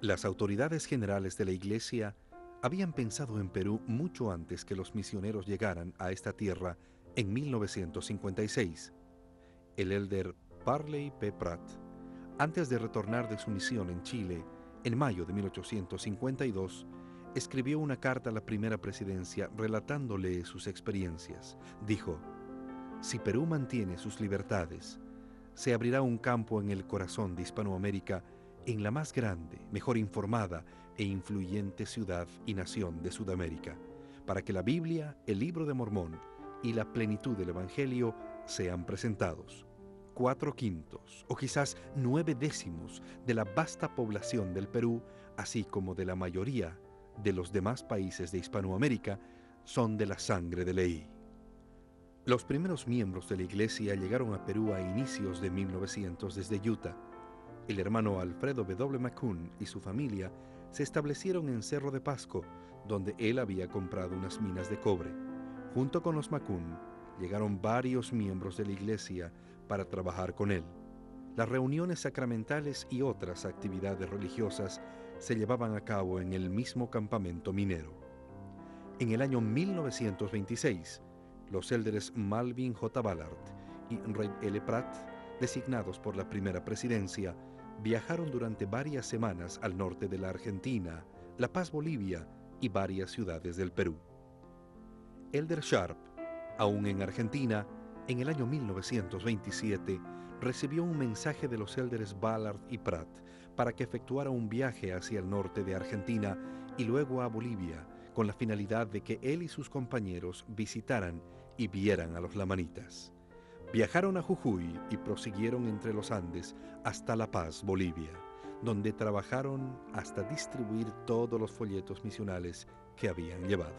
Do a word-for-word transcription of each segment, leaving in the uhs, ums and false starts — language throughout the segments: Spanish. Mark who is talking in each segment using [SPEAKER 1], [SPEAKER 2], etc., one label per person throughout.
[SPEAKER 1] Las autoridades generales de la Iglesia habían pensado en Perú mucho antes que los misioneros llegaran a esta tierra en mil novecientos cincuenta y seis. El elder Parley P. Pratt, antes de retornar de su misión en Chile, en mayo de mil ochocientos cincuenta y dos, escribió una carta a la primera presidencia relatándole sus experiencias. Dijo: "Si Perú mantiene sus libertades, se abrirá un campo en el corazón de Hispanoamérica, en la más grande, mejor informada e influyente ciudad y nación de Sudamérica, para que la Biblia, el Libro de Mormón y la plenitud del Evangelio sean presentados. Cuatro quintos, o quizás nueve décimos, de la vasta población del Perú, así como de la mayoría de los demás países de Hispanoamérica, son de la sangre de ley". Los primeros miembros de la Iglesia llegaron a Perú a inicios de mil novecientos desde Utah. El hermano Alfredo W. McCune y su familia se establecieron en Cerro de Pasco, donde él había comprado unas minas de cobre. Junto con los McCune, llegaron varios miembros de la Iglesia para trabajar con él. Las reuniones sacramentales y otras actividades religiosas se llevaban a cabo en el mismo campamento minero. En el año mil novecientos veintiséis, los élderes Malvin J. Ballard y Reid L. Pratt, designados por la primera presidencia, viajaron durante varias semanas al norte de la Argentina, La Paz, Bolivia y varias ciudades del Perú. Elder Sharp, aún en Argentina, en el año mil novecientos veintisiete, recibió un mensaje de los élderes Ballard y Pratt para que efectuara un viaje hacia el norte de Argentina y luego a Bolivia, con la finalidad de que él y sus compañeros visitaran y vieran a los lamanitas. Viajaron a Jujuy y prosiguieron entre los Andes hasta La Paz, Bolivia, donde trabajaron hasta distribuir todos los folletos misionales que habían llevado.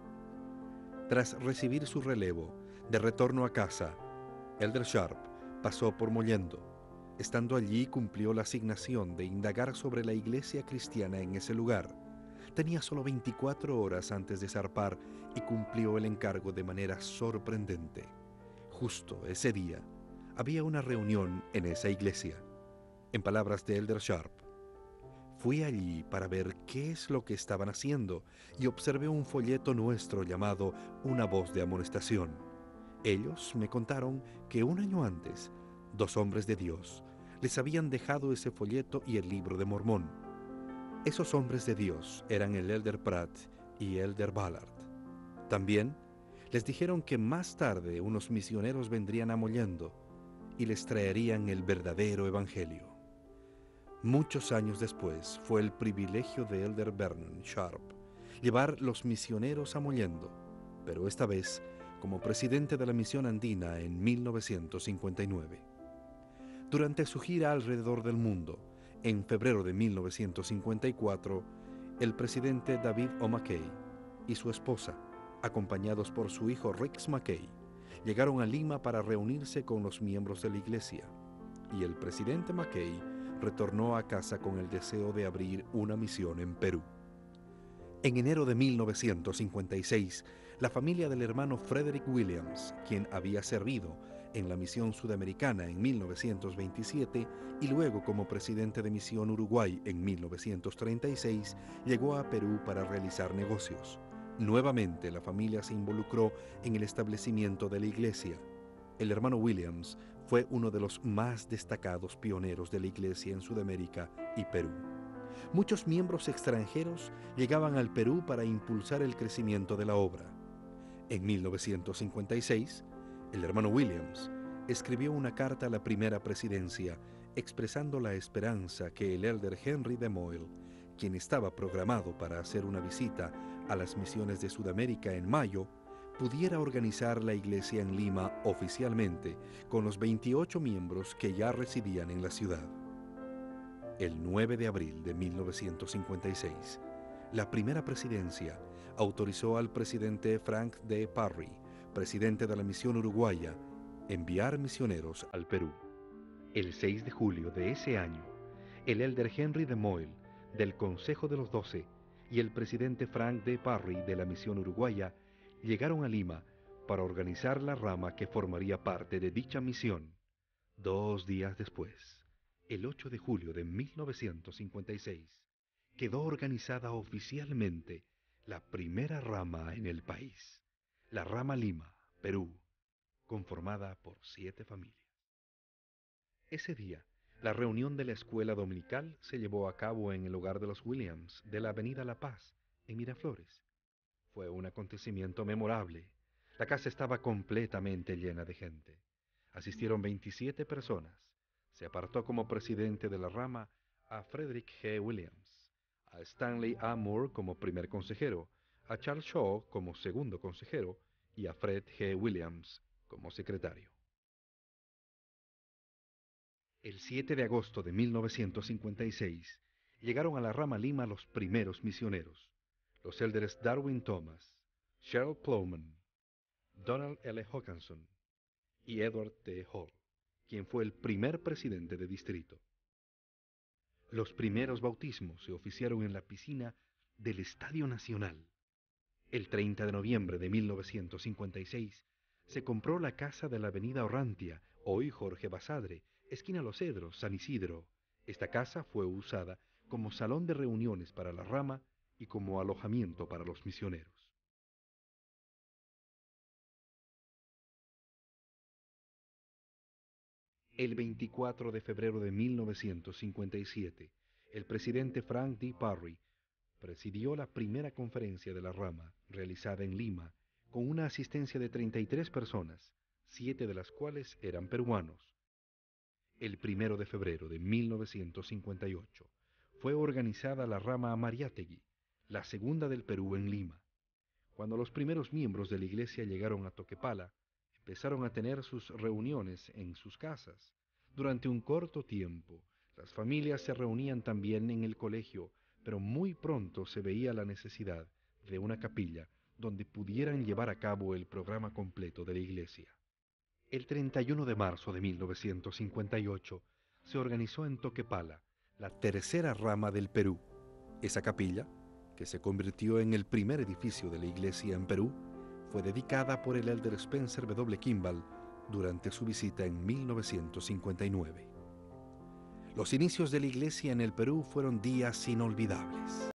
[SPEAKER 1] Tras recibir su relevo, de retorno a casa, Elder Sharp pasó por Mollendo. Estando allí, cumplió la asignación de indagar sobre la iglesia cristiana en ese lugar. Tenía solo veinticuatro horas antes de zarpar y cumplió el encargo de manera sorprendente. Justo ese día, había una reunión en esa iglesia. En palabras de Elder Sharp: "Fui allí para ver qué es lo que estaban haciendo y observé un folleto nuestro llamado Una voz de amonestación. Ellos me contaron que un año antes, dos hombres de Dios les habían dejado ese folleto y el Libro de Mormón. Esos hombres de Dios eran el Elder Pratt y Elder Ballard. También les dijeron que más tarde unos misioneros vendrían a Mollendo y les traerían el verdadero evangelio". Muchos años después, fue el privilegio de Elder Vernon Sharp llevar los misioneros a Mollendo, pero esta vez como presidente de la misión andina en mil novecientos cincuenta y nueve. Durante su gira alrededor del mundo, en febrero de mil novecientos cincuenta y cuatro, el presidente David O. McKay y su esposa, acompañados por su hijo Rex McKay, llegaron a Lima para reunirse con los miembros de la iglesia, y el presidente McKay retornó a casa con el deseo de abrir una misión en Perú. En enero de mil novecientos cincuenta y seis, la familia del hermano Frederick Williams, quien había servido en la misión sudamericana en mil novecientos veintisiete y luego como presidente de Misión Uruguay en mil novecientos treinta y seis, llegó a Perú para realizar negocios. Nuevamente la familia se involucró en el establecimiento de la iglesia. El hermano Williams fue uno de los más destacados pioneros de la iglesia en Sudamérica y Perú. Muchos miembros extranjeros llegaban al Perú para impulsar el crecimiento de la obra. En mil novecientos cincuenta y seis, el hermano Williams escribió una carta a la primera presidencia expresando la esperanza que el elder Henry de Moyle, quien estaba programado para hacer una visita a las misiones de Sudamérica en mayo, pudiera organizar la iglesia en Lima oficialmente con los veintiocho miembros que ya residían en la ciudad. El nueve de abril de mil novecientos cincuenta y seis, la primera presidencia autorizó al presidente Frank D. Parry, presidente de la misión uruguaya, enviar misioneros al Perú. El seis de julio de ese año, el elder Henry de Moyle, del Consejo de los Doce, y el presidente Frank D. Parry, de la misión uruguaya, llegaron a Lima para organizar la rama que formaría parte de dicha misión. Dos días después, el ocho de julio de mil novecientos cincuenta y seis, quedó organizada oficialmente la primera rama en el país, la rama Lima, Perú, conformada por siete familias. Ese día, la reunión de la escuela dominical se llevó a cabo en el hogar de los Williams, de la avenida La Paz, en Miraflores. Fue un acontecimiento memorable. La casa estaba completamente llena de gente. Asistieron veintisiete personas. Se apartó como presidente de la rama a Frederick G. Williams, a Stanley A. Moore como primer consejero, a Charles Shaw como segundo consejero y a Fred G. Williams como secretario. El siete de agosto de mil novecientos cincuenta y seis llegaron a la rama Lima los primeros misioneros, los elders Darwin Thomas, Cheryl Plowman, Donald L. Hawkinson y Edward T. Hall, quien fue el primer presidente de distrito. Los primeros bautismos se oficiaron en la piscina del Estadio Nacional. El treinta de noviembre de mil novecientos cincuenta y seis se compró la casa de la avenida Orrantia, hoy Jorge Basadre, esquina Los Cedros, San Isidro. Esta casa fue usada como salón de reuniones para la rama y como alojamiento para los misioneros. El veinticuatro de febrero de mil novecientos cincuenta y siete, el presidente Frank D. Parry presidió la primera conferencia de la rama, realizada en Lima, con una asistencia de treinta y tres personas, siete de las cuales eran peruanos. El primero de febrero de mil novecientos cincuenta y ocho fue organizada la rama Mariátegui, la segunda del Perú en Lima. Cuando los primeros miembros de la iglesia llegaron a Toquepala, empezaron a tener sus reuniones en sus casas. Durante un corto tiempo, las familias se reunían también en el colegio, pero muy pronto se veía la necesidad de una capilla donde pudieran llevar a cabo el programa completo de la iglesia. El treinta y uno de marzo de mil novecientos cincuenta y ocho se organizó en Toquepala la tercera rama del Perú. Esa capilla, que se convirtió en el primer edificio de la iglesia en Perú, fue dedicada por el elder Spencer W. Kimball durante su visita en mil novecientos cincuenta y nueve. Los inicios de la iglesia en el Perú fueron días inolvidables.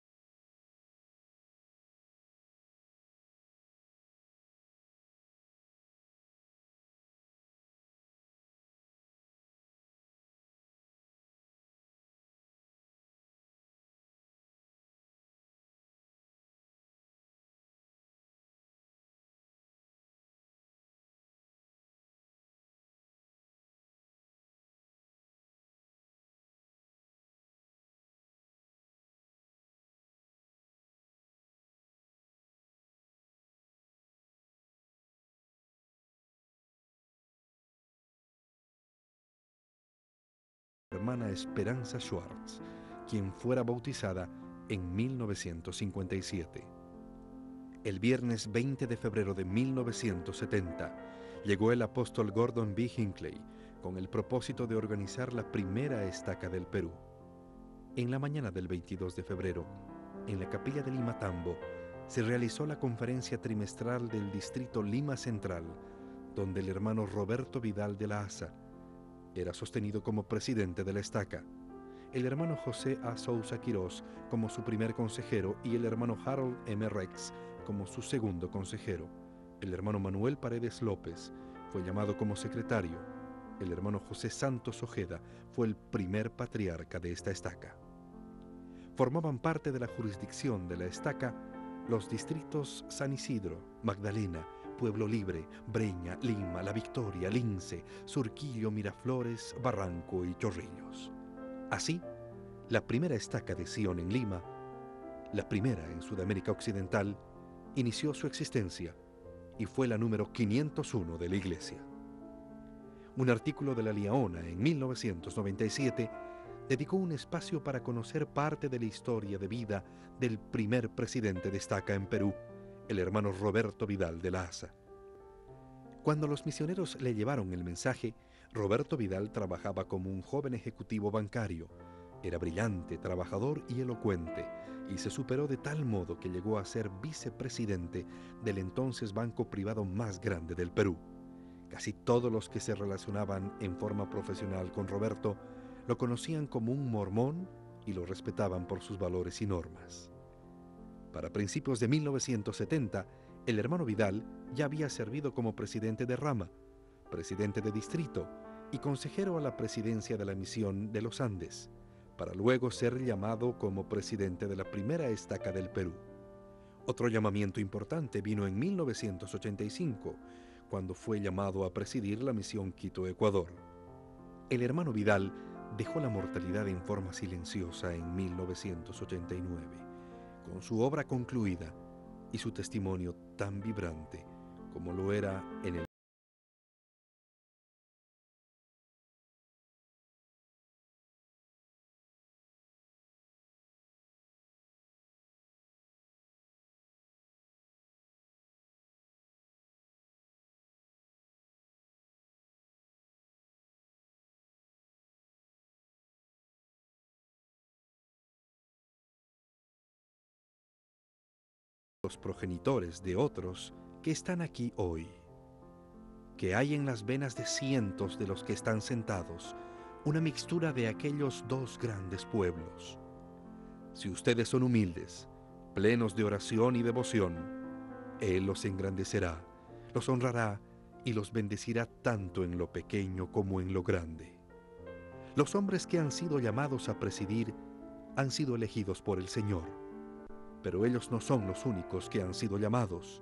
[SPEAKER 1] Hermana Esperanza Schwartz, quien fuera bautizada en mil novecientos cincuenta y siete. El viernes veinte de febrero de mil novecientos setenta llegó el apóstol Gordon B. Hinckley con el propósito de organizar la primera estaca del Perú. En la mañana del veintidós de febrero, en la capilla de Limatambo, se realizó la conferencia trimestral del distrito Lima Central, donde el hermano Roberto Vidal de la Asa era sostenido como presidente de la estaca, el hermano José A. Sousa Quirós como su primer consejero y el hermano Harold M. Rex como su segundo consejero. El hermano Manuel Paredes López fue llamado como secretario. El hermano José Santos Ojeda fue el primer patriarca de esta estaca. Formaban parte de la jurisdicción de la estaca los distritos San Isidro, Magdalena, Pueblo Libre, Breña, Lima, La Victoria, Lince, Surquillo, Miraflores, Barranco y Chorrillos. Así, la primera estaca de Sion en Lima, la primera en Sudamérica Occidental, inició su existencia y fue la número quinientos uno de la Iglesia. Un artículo de La Liaona en mil novecientos noventa y siete dedicó un espacio para conocer parte de la historia de vida del primer presidente de estaca en Perú, el hermano Roberto Vidal de la Asa. Cuando los misioneros le llevaron el mensaje, Roberto Vidal trabajaba como un joven ejecutivo bancario. Era brillante, trabajador y elocuente, y se superó de tal modo que llegó a ser vicepresidente del entonces banco privado más grande del Perú. Casi todos los que se relacionaban en forma profesional con Roberto lo conocían como un mormón y lo respetaban por sus valores y normas. Para principios de mil novecientos setenta, el hermano Vidal ya había servido como presidente de rama, presidente de distrito y consejero a la presidencia de la misión de los Andes, para luego ser llamado como presidente de la primera estaca del Perú. Otro llamamiento importante vino en mil novecientos ochenta y cinco, cuando fue llamado a presidir la misión Quito-Ecuador. El hermano Vidal dejó la mortalidad en forma silenciosa en mil novecientos ochenta y nueve, con su obra concluida y su testimonio tan vibrante como lo era en el los progenitores de otros que están aquí hoy, que hay en las venas de cientos de los que están sentados una mixtura de aquellos dos grandes pueblos. Si ustedes son humildes, plenos de oración y devoción, Él los engrandecerá, los honrará y los bendecirá tanto en lo pequeño como en lo grande. Los hombres que han sido llamados a presidir han sido elegidos por el Señor, pero ellos no son los únicos que han sido llamados.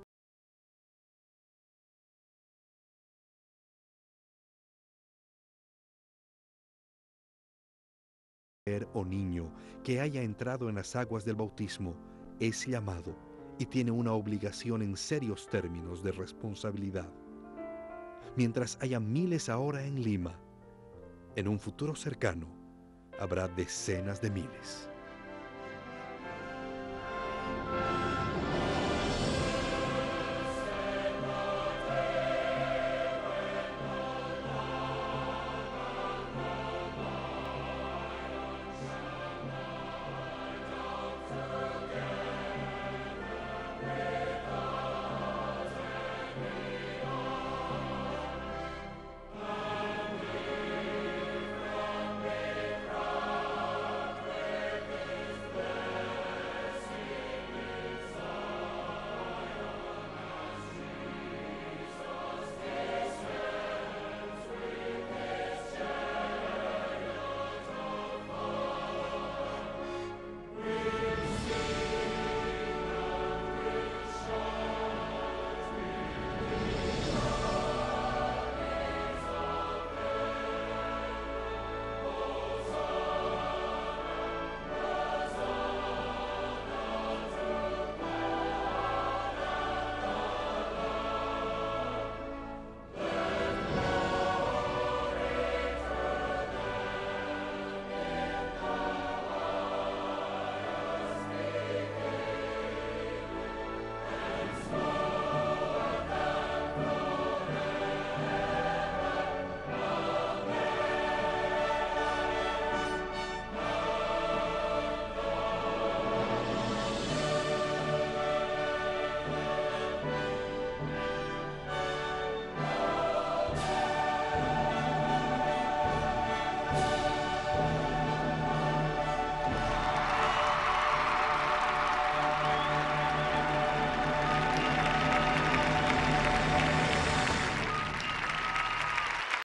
[SPEAKER 1] Mujer o niño que haya entrado en las aguas del bautismo es llamado y tiene una obligación en serios términos de responsabilidad. Mientras haya miles ahora en Lima, en un futuro cercano habrá decenas de miles.